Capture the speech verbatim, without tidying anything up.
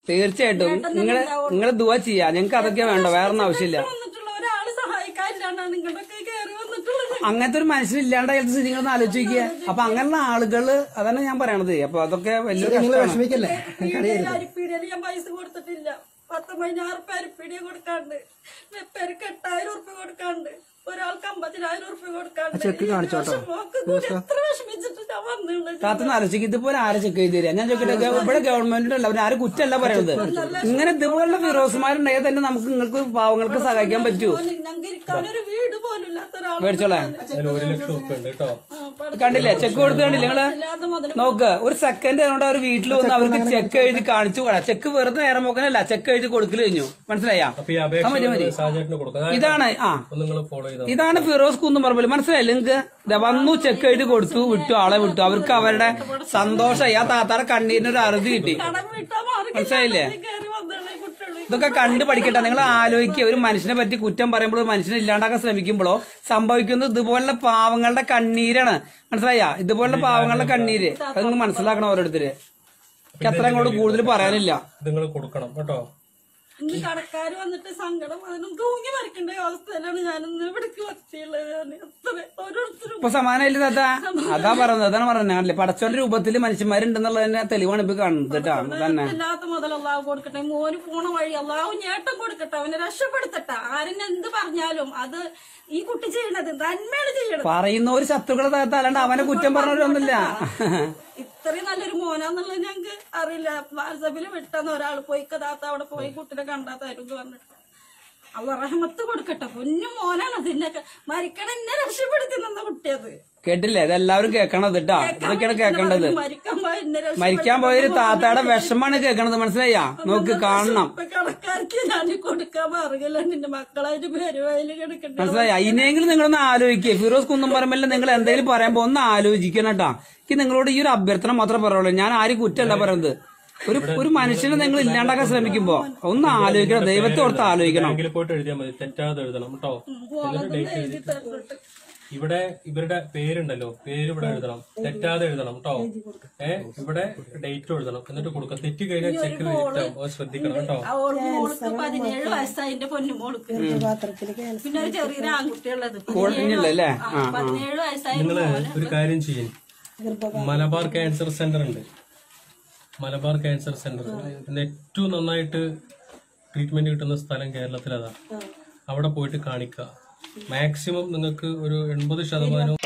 തീർച്ചയായിട്ടും നിങ്ങള് നിങ്ങള് ദുആ ചെയ്യാ. ഞങ്ങക്ക് അതൊക്കെ വേണ്ട, വേറൊന്നും ആവശ്യമില്ല. അങ്ങനത്തെ ഒരു മനുഷ്യനില്ലാണ്ട് അയാൾക്ക് നിങ്ങളൊന്ന് ആലോചിക്കുക. അപ്പൊ അങ്ങനെയുള്ള ആളുകള് അതാണ് ഞാൻ പറയണത്. അപ്പൊ അതൊക്കെ വലിയ വിഷമിക്കല്ലേ. ഞാൻ പൈസ കൊടുത്തിട്ടില്ല. പത്ത് പതിനാറ് പേരിപ്പീടിയ കൊടുക്കാണ്ട്, പേർക്ക് എട്ടായിരം ഉറുപ്പ്യ കൊടുക്കാണ്ട്, ഒരാൾക്ക് അമ്പതിനായിരം ഉറുപ്പ്യ കൊടുക്കാണ്ട്. ചെക്ക് കാണിച്ചോട്ടോ. എത്ര വിഷമിച്ചിട്ട് ഞാൻ വന്നിട്ടുണ്ട്. താത്തൊന്ന് ആലോചിക്കും, ഇതുപോലെ ആരെ ചെക്ക് ചെയ്ത് തരാം. ഞാൻ ചോദിക്കട്ടെ, ഇവിടെ ഗവൺമെന്റിന്റെ അല്ല, അവര് ആരും കുറ്റമല്ല പറയുന്നത്. ഇങ്ങനെ ഇതുപോലുള്ള ഫിറോസുമാരുണ്ടെങ്കിൽ തന്നെ നമുക്ക് നിങ്ങൾക്ക് പാവങ്ങൾക്ക് സഹായിക്കാൻ പറ്റുമോ? ഞങ്ങൾക്ക് ഇരിക്കാനൊരു വീട് പോലും ഇല്ലാത്ത ഒരാൾ മേടിച്ചോളാം. കണ്ടില്ലേ ചെക്ക് കൊടുത്ത് കണ്ടില്ലേ നിങ്ങള്? നോക്ക്, ഒരു സെക്കൻഡ് കൊണ്ട് അവർ വീട്ടിൽ വന്ന് അവർക്ക് ചെക്ക് എഴുതി കാണിച്ചു കൂടാ. ചെക്ക് വെറുതെ നേരം നോക്കാനല്ല, ചെക്ക് എഴുതി കൊടുക്കൽ കഴിഞ്ഞു. മനസ്സിലായാ? മതി മതി. ഇതാണ് ആ ഇതാണ് ഫിറോസ് കുന്നുംപറമ്പിൽ. മനസ്സിലായില്ലേ നിങ്ങൾക്ക്? വന്നു ചെക്ക് എഴുതി കൊടുത്തു, വിട്ടു, ആളെ വിട്ടു. അവർക്ക് അവരുടെ സന്തോഷമായി. ആ താത്താടെ കണ്ണീരിനൊരു അറുതി കിട്ടി. മനസ്സിലായില്ലേ? ഇതൊക്കെ കണ്ടു പഠിക്കട്ടെ. നിങ്ങൾ ആലോചിക്കുക, ഒരു മനുഷ്യനെ പറ്റി കുറ്റം പറയുമ്പോഴോ മനുഷ്യനെ ഇല്ലാണ്ടാക്കാൻ ശ്രമിക്കുമ്പോഴോ സംഭവിക്കുന്നത് ഇതുപോലുള്ള പാവങ്ങളുടെ കണ്ണീരാണ്. മനസ്സിലായ? ഇതുപോലുള്ള പാവങ്ങളുടെ കണ്ണീര് അത് നിങ്ങൾ മനസ്സിലാക്കണം ഓരോരുത്തര്. എനിക്ക് അത്ര അങ്ങോട്ട് കൂടുതൽ പറയാനില്ല. നിങ്ങൾ കൊടുക്കണം കേട്ടോ. ഇനി കടക്കാര് വന്നിട്ട് സങ്കടം അതിനും തൂങ്ങി മരിക്കേണ്ട അവസ്ഥയിലാണ് ഞാനിന്ന് ഇവിടേക്ക് വത്തിയുള്ളത്. ഓരോരുത്തരും ഇപ്പൊ സമാനമില്ല താത്ത. അതാ പറയുന്നത്, അതാണ് പറഞ്ഞല്ലേ, പടച്ചോന്റെ രൂപത്തിൽ മനുഷ്യന്മാരുണ്ടെന്നുള്ളതിന്റെ തെളിവാണ് ഇപ്പൊ കാണുന്നത് കേട്ടോ. തന്നെ ഇല്ലാത്ത മുതൽ അള്ളാഹു കൊടുക്കട്ടെ. മോന് പോണ വഴി അള്ളാഹു ഞേട്ടം കൊടുക്കട്ടെ, അവനെ രക്ഷപ്പെടുത്തട്ടെ. ആരെന്നെ എന്ത് പറഞ്ഞാലും അത് ഈ കുട്ടി ചെയ്യണത് നന്മയാണ് ചെയ്യണത്. പറയുന്ന ഒരു ശത്രുക്കളെ താത്ത, അല്ലാണ്ട് അവനെ കുറ്റം പറഞ്ഞവരൊന്നുമില്ല. ഇത്രയും നല്ലൊരു മോനാന്നുള്ളത് ഞങ്ങക്ക് അറിയില്ല. വാട്സാപ്പിൽ വിട്ടെന്ന് ഒരാൾ പോയി കഥാത്ത അവിടെ പോയി കുട്ടിനെ കണ്ടാത്തായിരുന്നു പറഞ്ഞിട്ട് അള്ള റഹ്മത്ത് കൊടുക്കട്ടെ. പൊന്നു മോനാണ് അതിനൊക്കെ മരിക്കണ എന്നെ രക്ഷപ്പെടുത്തി നിന്ന കുട്ടിയത്. കേട്ടില്ലേ? ഇതെല്ലാവരും കേൾക്കണത് കേട്ടാ. ഇതൊക്കെയാണ് കേൾക്കേണ്ടത്. മരിക്കാൻ പോയൊരു താത്തയുടെ വിഷമാണ് കേൾക്കണത്. മനസ്സിലായാ? നോക്ക്, കാണണം. കടക്കാർക്ക് ഞാൻ കൊടുക്കാൻ പറയില്ല. നിന്റെ മക്കളായിട്ട് പെരുവയിൽ കിടക്കട്ടെ. മനസ്സിലായി? അതിനെങ്കിലും നിങ്ങളൊന്ന് ആലോചിക്കുക. ഫിറോസ് കുന്നുംപറമ്പിൽ നിങ്ങൾ എന്തെങ്കിലും പറയുമ്പോ ഒന്ന് ആലോചിക്കണം കേട്ടാ. എനിക്ക് നിങ്ങളോട് ഈ ഒരു അഭ്യർത്ഥന മാത്രമേ പറയുള്ളൂ. ഞാൻ ആരും കുറ്റമല്ല പറയുന്നത്. ഒരു ഒരു മനുഷ്യനെ നിങ്ങൾ ഇല്ലാണ്ടാക്കാൻ ശ്രമിക്കുമ്പോ ഒന്ന് ആലോചിക്കണം. ദൈവത്തെ ഓർത്ത് ആലോചിക്കണം. പോയിട്ട് എഴുതിയാൽ മതി, തെറ്റാതെ എഴുതണം കേട്ടോ. ഇവിടെ ഇവരുടെ പേരുണ്ടല്ലോ, പേര് ഇവിടെ എഴുതണം, തെറ്റാതെ എഴുതണം കേട്ടോ. ഏഹ് ഇവിടെ ഡേറ്റ് എഴുതണം, എന്നിട്ട് കൊടുക്കാം. തെറ്റി കഴിഞ്ഞാൽ ചെക്ക് ശ്രദ്ധിക്കണം കേട്ടോ. പതിനേഴ് വയസ്സായിന്റെ പൊന്നുമോൾക്ക്, പിന്നെ ഒരു ചെറിയൊരു ആൺകുട്ടിയുള്ളത് പതിനേഴ് വയസ്സായി. നിങ്ങള് ഒരു കാര്യം ചെയ്യും, മലബാർ ക്യാൻസർ സെന്റർ ഉണ്ട്. മലബാർ ക്യാൻസർ സെന്റർ ഏറ്റവും നന്നായിട്ട് ട്രീറ്റ്മെന്റ് കിട്ടുന്ന സ്ഥലം കേരളത്തിൽ അതാ. അവിടെ പോയിട്ട് കാണിക്കുക. മാക്സിമം നിങ്ങൾക്ക് ഒരു എൺപത് ശതമാനവും